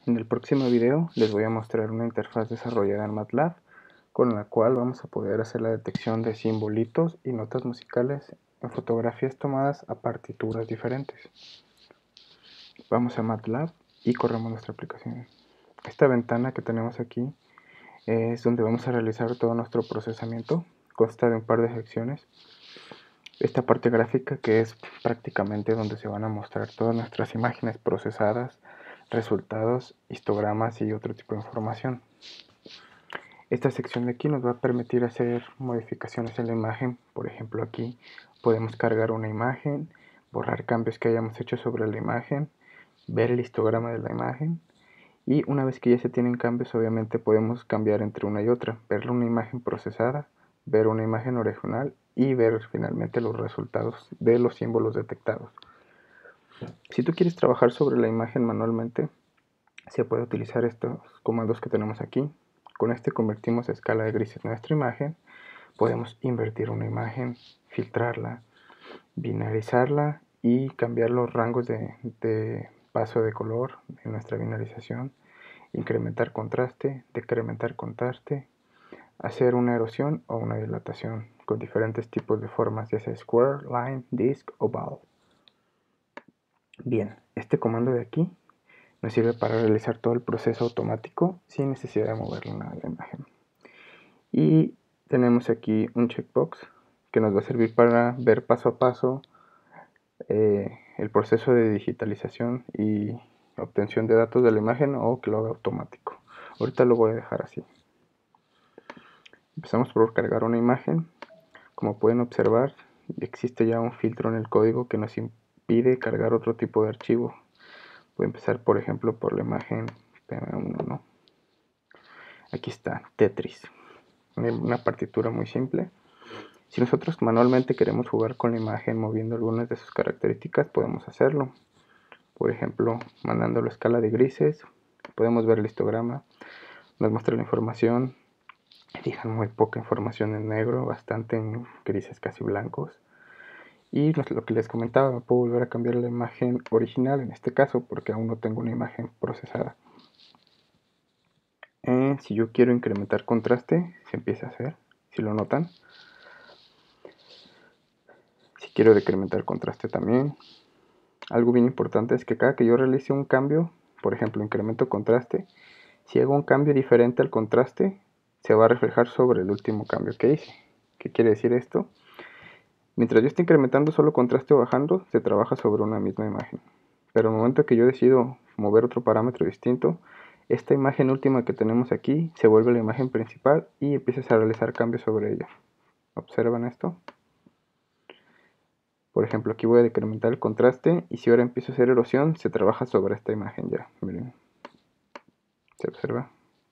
En el próximo video les voy a mostrar una interfaz desarrollada en MATLAB con la cual vamos a poder hacer la detección de simbolitos y notas musicales en fotografías tomadas a partituras diferentes. Vamos a MATLAB y corremos nuestra aplicación. Esta ventana que tenemos aquí es donde vamos a realizar todo nuestro procesamiento. Consta de un par de secciones. Esta parte gráfica, que es prácticamente donde se van a mostrar todas nuestras imágenes procesadas, resultados, histogramas y otro tipo de información. Esta sección de aquí nos va a permitir hacer modificaciones en la imagen. Por ejemplo, aquí podemos cargar una imagen, borrar cambios que hayamos hecho sobre la imagen, ver el histograma de la imagen, y una vez que ya se tienen cambios, obviamente podemos cambiar entre una y otra, ver una imagen procesada, ver una imagen original y ver finalmente los resultados de los símbolos detectados. Si tú quieres trabajar sobre la imagen manualmente, se puede utilizar estos comandos que tenemos aquí. Con este convertimos a escala de grises nuestra imagen. Podemos invertir una imagen, filtrarla, binarizarla y cambiar los rangos de paso de color en nuestra binarización. Incrementar contraste, decrementar contraste, hacer una erosión o una dilatación con diferentes tipos de formas, ya sea square, line, disc o ball. Bien, este comando de aquí nos sirve para realizar todo el proceso automático sin necesidad de moverle nada a la imagen. Y tenemos aquí un checkbox que nos va a servir para ver paso a paso el proceso de digitalización y obtención de datos de la imagen, o que lo haga automático. Ahorita lo voy a dejar así. Empezamos por cargar una imagen. Como pueden observar, existe ya un filtro en el código que nos impide cargar otro tipo de archivo. Voy a empezar, por ejemplo, por la imagen PM1, ¿no? Aquí está, Tetris. Una partitura muy simple. Si nosotros manualmente queremos jugar con la imagen moviendo algunas de sus características, podemos hacerlo. Por ejemplo, mandándolo a escala de grises, podemos ver el histograma, nos muestra la información. Fijan muy poca información en negro, bastante en grises casi blancos. Y lo que les comentaba, me puedo volver a cambiar la imagen original en este caso, porque aún no tengo una imagen procesada. Si yo quiero incrementar contraste, se empieza a hacer, si lo notan. Si quiero decrementar contraste también. Algo bien importante es que cada que yo realice un cambio, por ejemplo, incremento contraste, si hago un cambio diferente al contraste, se va a reflejar sobre el último cambio que hice. ¿Qué quiere decir esto? Mientras yo esté incrementando solo contraste o bajando, se trabaja sobre una misma imagen. Pero al momento que yo decido mover otro parámetro distinto, esta imagen última que tenemos aquí se vuelve la imagen principal y empiezas a realizar cambios sobre ella. ¿Observan esto? Por ejemplo, aquí voy a decrementar el contraste, y si ahora empiezo a hacer erosión, se trabaja sobre esta imagen ya. Miren, se observa.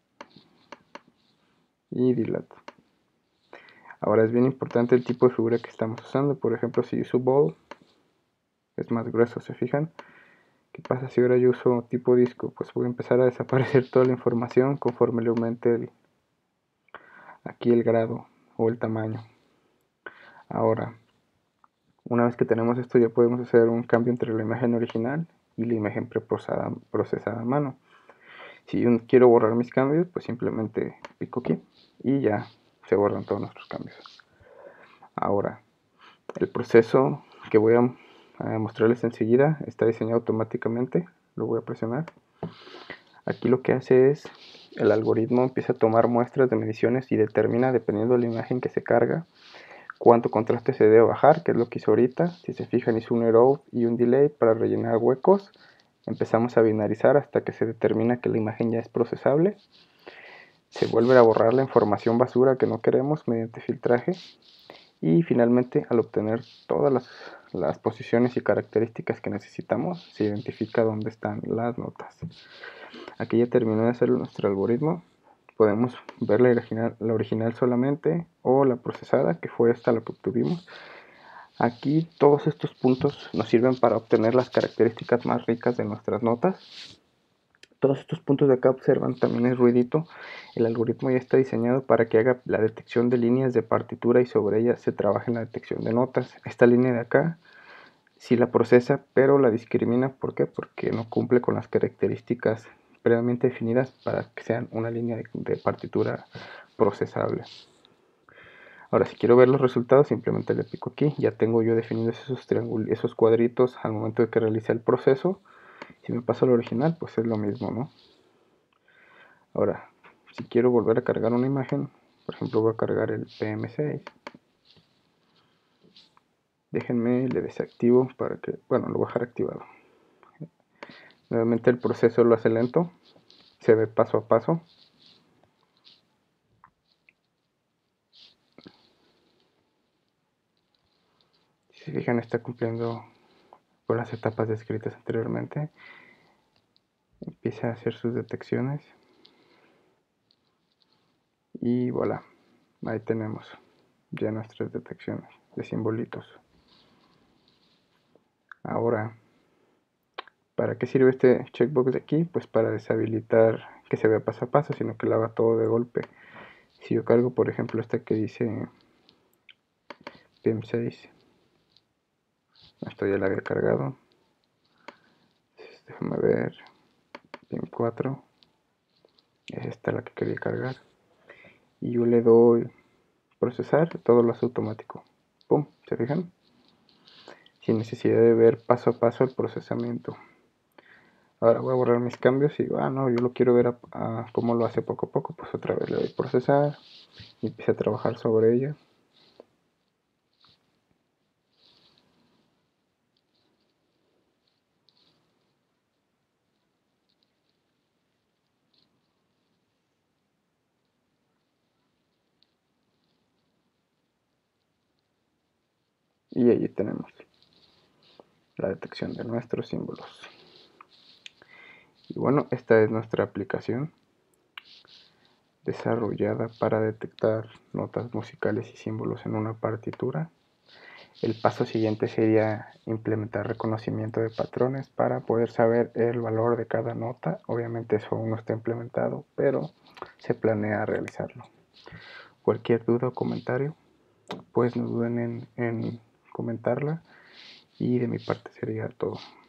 Y dilato. Ahora es bien importante el tipo de figura que estamos usando. Por ejemplo, si uso ball, es más grueso, ¿se fijan? ¿Qué pasa si ahora yo uso tipo disco? Pues voy a empezar a desaparecer toda la información conforme le aumente aquí el grado o el tamaño. Ahora, una vez que tenemos esto, ya podemos hacer un cambio entre la imagen original y la imagen procesada a mano. Si yo quiero borrar mis cambios, pues simplemente pico aquí y ya se borran todos nuestros cambios. Ahora, el proceso que voy a mostrarles enseguida está diseñado automáticamente. Lo voy a presionar. Aquí lo que hace es, el algoritmo empieza a tomar muestras de mediciones y determina, dependiendo de la imagen que se carga, cuánto contraste se debe bajar, que es lo que hizo ahorita. Si se fijan, hizo un erode y un delay para rellenar huecos. Empezamos a binarizar hasta que se determina que la imagen ya es procesable. Se vuelve a borrar la información basura que no queremos mediante filtraje. Y finalmente, al obtener todas las posiciones y características que necesitamos, se identifica dónde están las notas. Aquí ya terminó de hacer nuestro algoritmo. Podemos ver la original solamente o la procesada, que fue esta la que obtuvimos. Aquí todos estos puntos nos sirven para obtener las características más ricas de nuestras notas. Todos estos puntos de acá observan también el ruidito. El algoritmo ya está diseñado para que haga la detección de líneas de partitura y sobre ellas se trabaje en la detección de notas. Esta línea de acá sí la procesa, pero la discrimina. ¿Por qué? Porque no cumple con las características previamente definidas para que sean una línea de partitura procesable. Ahora, si quiero ver los resultados, simplemente le pico aquí. Ya tengo yo definidos esos cuadritos al momento de que realice el proceso. Si me paso al original, pues es lo mismo, ¿no? Ahora, si quiero volver a cargar una imagen, por ejemplo, voy a cargar el PM6. Déjenme, le desactivo para que, bueno, lo voy a dejar activado. Nuevamente el proceso lo hace lento, se ve paso a paso. Si se fijan, está cumpliendo con las etapas descritas anteriormente. Empieza a hacer sus detecciones. Y voilà, ahí tenemos ya nuestras detecciones de simbolitos. Ahora, ¿para qué sirve este checkbox de aquí? Pues para deshabilitar que se vea paso a paso, sino que lo haga todo de golpe. Si yo cargo, por ejemplo, esta que dice PM6, esto ya la había cargado. Entonces, déjame ver, PM4, es esta la que quería cargar. Y yo le doy procesar, todo lo hace automático. Pum, ¿se fijan? Sin necesidad de ver paso a paso el procesamiento. Ahora voy a borrar mis cambios y digo, no, yo lo quiero ver a cómo lo hace poco a poco. Pues otra vez le doy procesar y empiezo a trabajar sobre ella. Y allí tenemos la detección de nuestros símbolos. Y bueno, esta es nuestra aplicación desarrollada para detectar notas musicales y símbolos en una partitura. El paso siguiente sería implementar reconocimiento de patrones para poder saber el valor de cada nota. Obviamente eso aún no está implementado, pero se planea realizarlo. Cualquier duda o comentario, pues no duden en comentarla, y de mi parte sería todo.